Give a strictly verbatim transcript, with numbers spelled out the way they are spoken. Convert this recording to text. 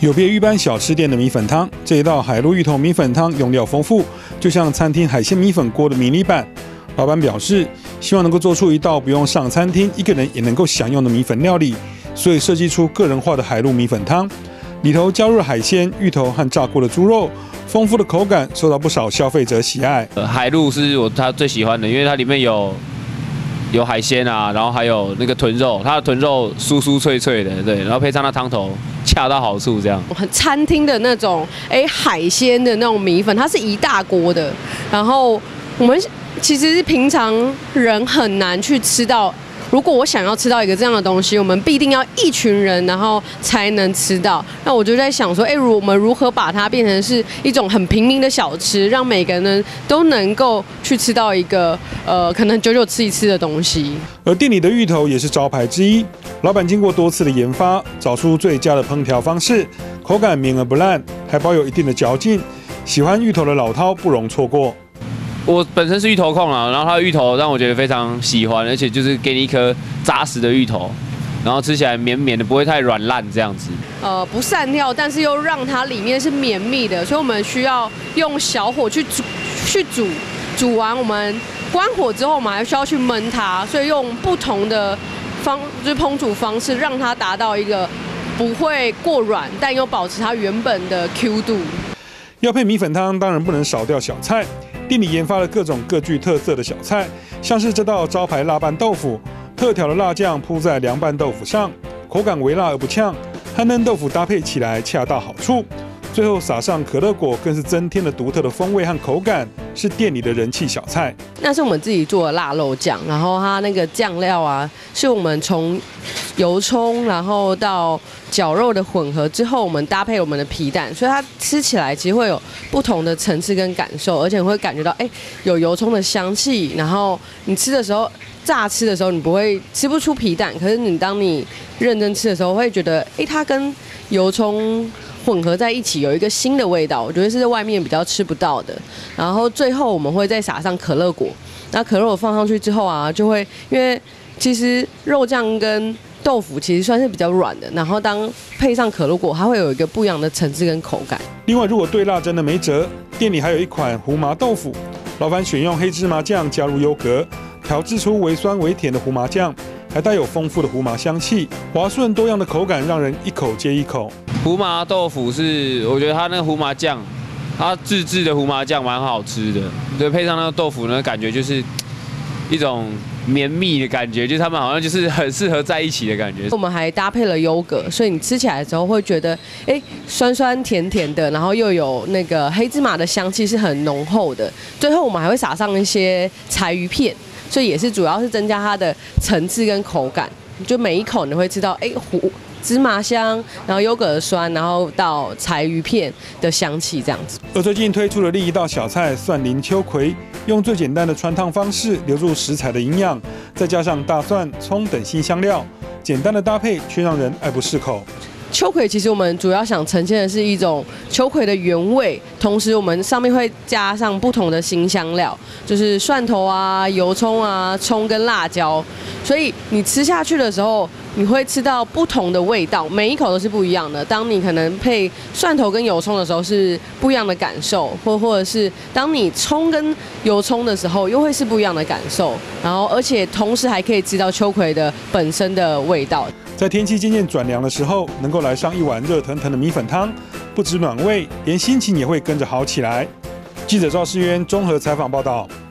有别于一般小吃店的米粉汤，这一道海陆芋头米粉汤用料丰富，就像餐厅海鲜米粉锅的迷你版。老板表示，希望能够做出一道不用上餐厅一个人也能够享用的米粉料理，所以设计出个人化的海陆米粉汤，里头加入了海鲜、芋头和炸过的猪肉，丰富的口感受到不少消费者喜爱。 呃，海陆是我他最喜欢的，因为它里面有。有海鲜啊，然后还有那个豚肉，它的豚肉酥酥脆脆的，对，然后配上那汤头，恰到好处这样。 很餐厅的那种，哎，海鲜的那种米粉，它是一大锅的，然后我们其实平常人很难去吃到。如果我想要吃到一个这样的东西，我们必定要一群人，然后才能吃到。那我就在想说，哎，我们如何把它变成是一种很平民的小吃，让每个人都能够去吃到一个呃，可能久久吃一次的东西。 而店里的芋头也是招牌之一，老板经过多次的研发，找出最佳的烹调方式，口感绵而不烂，还保有一定的嚼劲。喜欢芋头的老饕不容错过。 我本身是芋头控啦，然后它的芋头让我觉得非常喜欢，而且就是给你一颗扎实的芋头，然后吃起来绵绵的，不会太软烂这样子。 呃，不散掉，但是又让它里面是绵密的，所以我们需要用小火去煮，去煮，煮完我们关火之后，我们还需要去焖它，所以用不同的方就是烹煮方式，让它达到一个不会过软，但又保持它原本的 Q 度。 要配米粉汤，当然不能少掉小菜。店里研发了各种各具特色的小菜，像是这道招牌辣拌豆腐，特调的辣酱铺在凉拌豆腐上，口感微辣而不呛，和嫩豆腐搭配起来恰到好处。最后撒上可乐果，更是增添了独特的风味和口感，是店里的人气小菜。 那是我们自己做的腊肉酱，然后它那个酱料啊，是我们从油葱，然后到绞肉的混合之后，我们搭配我们的皮蛋，所以它吃起来其实会有不同的层次跟感受，而且你会感觉到，哎，有油葱的香气，然后你吃的时候，乍吃的时候你不会吃不出皮蛋，可是你当你认真吃的时候，会觉得，哎，它跟油葱混合在一起有一个新的味道，我觉得是在外面比较吃不到的。然后最后我们会再撒上可乐果，那可乐果放上去之后啊，就会因为其实肉酱跟豆腐其实算是比较软的，然后当配上可乐果，它会有一个不一样的层次跟口感。 另外，如果对辣真的没辙，店里还有一款胡麻豆腐，老板选用黑芝麻酱加入优格，调制出微酸微甜的胡麻酱，还带有丰富的胡麻香气，滑顺多样的口感让人一口接一口。 胡麻豆腐是，我觉得它那个胡麻酱，它自制的胡麻酱蛮好吃的，对，配上那个豆腐呢，感觉就是一种绵密的感觉，就是他们好像就是很适合在一起的感觉。 我们还搭配了优格，所以你吃起来的时候会觉得，哎，酸酸甜甜的，然后又有那个黑芝麻的香气是很浓厚的。最后我们还会撒上一些柴鱼片，所以也是主要是增加它的层次跟口感。就每一口你会吃到，哎，胡芝麻香，然后优格的酸，然后到柴鱼片的香气这样子。 而最近推出了另一道小菜蒜蓉秋葵，用最简单的穿烫方式留住食材的营养，再加上大蒜、葱等新香料，简单的搭配却让人爱不释口。 秋葵其实我们主要想呈现的是一种秋葵的原味，同时我们上面会加上不同的新香料，就是蒜头啊、油葱啊、葱跟辣椒，所以你吃下去的时候，你会吃到不同的味道，每一口都是不一样的。当你可能配蒜头跟油葱的时候是不一样的感受，或或者是当你葱跟油葱的时候又会是不一样的感受。然后而且同时还可以吃到秋葵的本身的味道。 在天气渐渐转凉的时候，能够来上一碗热腾腾的米粉汤，不止暖胃，连心情也会跟着好起来。记者赵世渊综合采访报道。